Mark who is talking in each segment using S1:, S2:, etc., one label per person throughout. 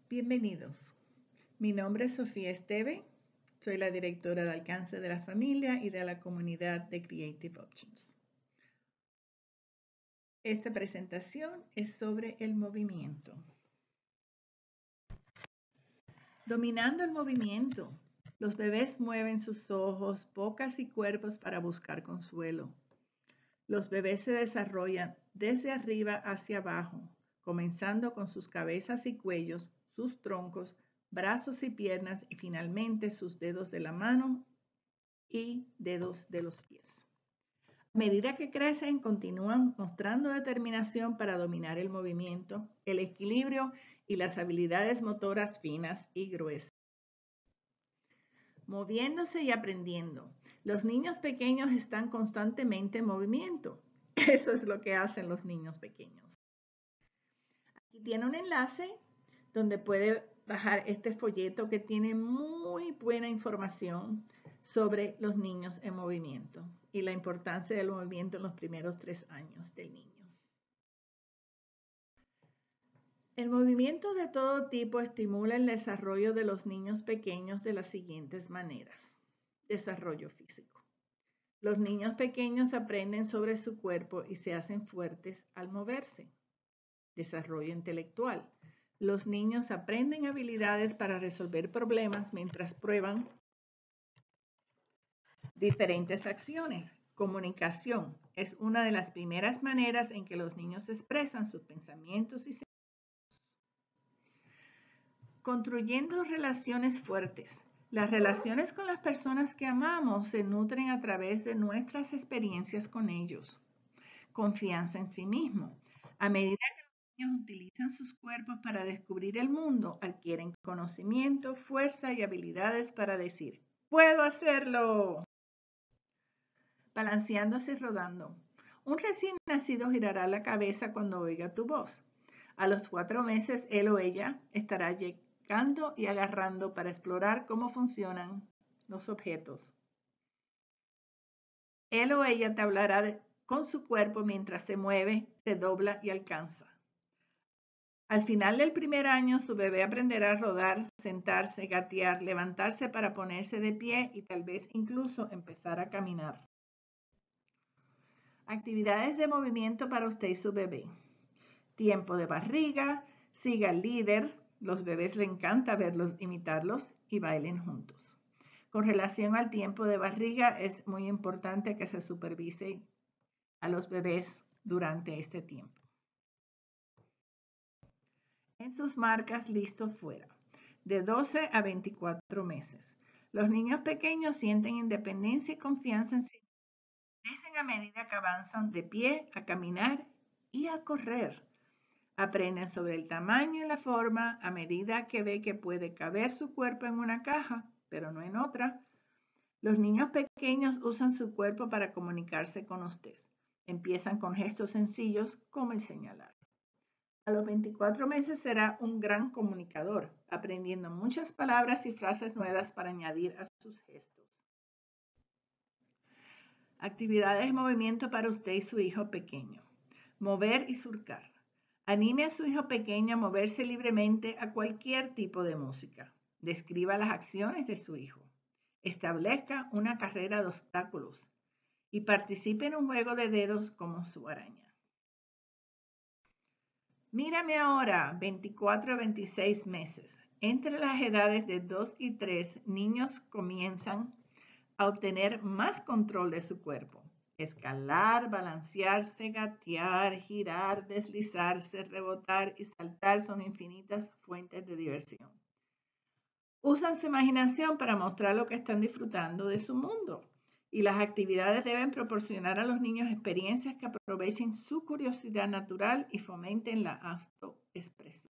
S1: Bienvenidos. Mi nombre es Sofía Esteve. Soy la directora de alcance de la familia y de la comunidad de Creative Options. Esta presentación es sobre el movimiento. Dominando el movimiento, los bebés mueven sus ojos, bocas y cuerpos para buscar consuelo. Los bebés se desarrollan desde arriba hacia abajo, comenzando con sus cabezas y cuellos, sus troncos, brazos y piernas y finalmente sus dedos de la mano y dedos de los pies. A medida que crecen, continúan mostrando determinación para dominar el movimiento, el equilibrio y las habilidades motoras finas y gruesas. Moviéndose y aprendiendo. Los niños pequeños están constantemente en movimiento. Eso es lo que hacen los niños pequeños. Aquí tiene un enlace donde puede bajar este folleto que tiene muy buena información sobre los niños en movimiento y la importancia del movimiento en los primeros 3 años del niño. El movimiento de todo tipo estimula el desarrollo de los niños pequeños de las siguientes maneras. Desarrollo físico. Los niños pequeños aprenden sobre su cuerpo y se hacen fuertes al moverse. Desarrollo intelectual. Los niños aprenden habilidades para resolver problemas mientras prueban diferentes acciones. Comunicación es una de las primeras maneras en que los niños expresan sus pensamientos y sentimientos. Construyendo relaciones fuertes. Las relaciones con las personas que amamos se nutren a través de nuestras experiencias con ellos. Confianza en sí mismo. A medida que los niños utilizan sus cuerpos para descubrir el mundo, adquieren conocimiento, fuerza y habilidades para decir, ¡puedo hacerlo! Balanceándose y rodando. Un recién nacido girará la cabeza cuando oiga tu voz. A los 4 meses, él o ella estará llegando y agarrando para explorar cómo funcionan los objetos. Él o ella te hablará con su cuerpo mientras se mueve, se dobla y alcanza. Al final del primer año, su bebé aprenderá a rodar, sentarse, gatear, levantarse para ponerse de pie y tal vez incluso empezar a caminar. Actividades de movimiento para usted y su bebé. Tiempo de barriga, siga al líder, los bebés le encanta verlos imitarlos y bailen juntos. Con relación al tiempo de barriga, es muy importante que se supervise a los bebés durante este tiempo. En sus marcas, listo, fuera. De 12 a 24 meses. Los niños pequeños sienten independencia y confianza en sí. Crecen a medida que avanzan de pie, a caminar y a correr. Aprenden sobre el tamaño y la forma a medida que ve que puede caber su cuerpo en una caja, pero no en otra. Los niños pequeños usan su cuerpo para comunicarse con usted. Empiezan con gestos sencillos como el señalar. A los 24 meses será un gran comunicador, aprendiendo muchas palabras y frases nuevas para añadir a sus gestos. Actividades de movimiento para usted y su hijo pequeño. Mover y surcar. Anime a su hijo pequeño a moverse libremente a cualquier tipo de música. Describa las acciones de su hijo. Establezca una carrera de obstáculos y participe en un juego de dedos como su araña. Mírame ahora, 24 a 26 meses. Entre las edades de 2 y 3, niños comienzan a obtener más control de su cuerpo. Escalar, balancearse, gatear, girar, deslizarse, rebotar y saltar son infinitas fuentes de diversión. Usan su imaginación para mostrar lo que están disfrutando de su mundo. Y las actividades deben proporcionar a los niños experiencias que aprovechen su curiosidad natural y fomenten la autoexpresión.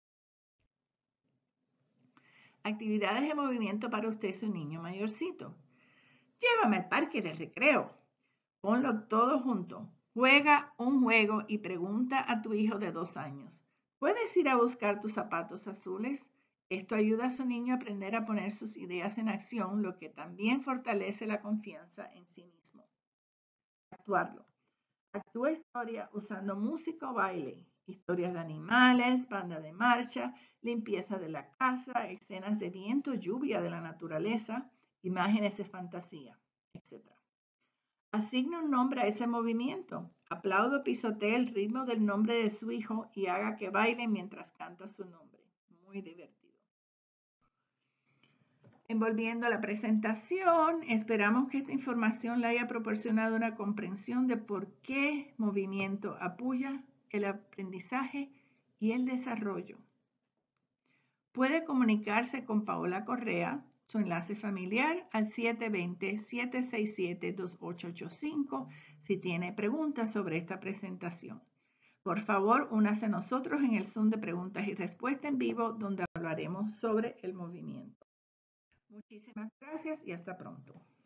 S1: Actividades de movimiento para usted y su niño mayorcito. Llévame al parque de recreo. Ponlo todo junto. Juega un juego y pregunta a tu hijo de 2 años. ¿Puedes ir a buscar tus zapatos azules? Esto ayuda a su niño a aprender a poner sus ideas en acción, lo que también fortalece la confianza en sí mismo. Actuarlo. Actúa historia usando música o baile. Historias de animales, banda de marcha, limpieza de la casa, escenas de viento, lluvia de la naturaleza, imágenes de fantasía, etc. Asigne un nombre a ese movimiento. Aplaudo, pisotee el ritmo del nombre de su hijo y haga que baile mientras canta su nombre. Muy divertido. Envolviendo la presentación, esperamos que esta información le haya proporcionado una comprensión de por qué movimiento apoya el aprendizaje y el desarrollo. Puede comunicarse con Paola Correa, su enlace familiar, al 720-767-2885 si tiene preguntas sobre esta presentación. Por favor, únase a nosotros en el Zoom de preguntas y respuestas en vivo donde hablaremos sobre el movimiento. Muchísimas gracias y hasta pronto.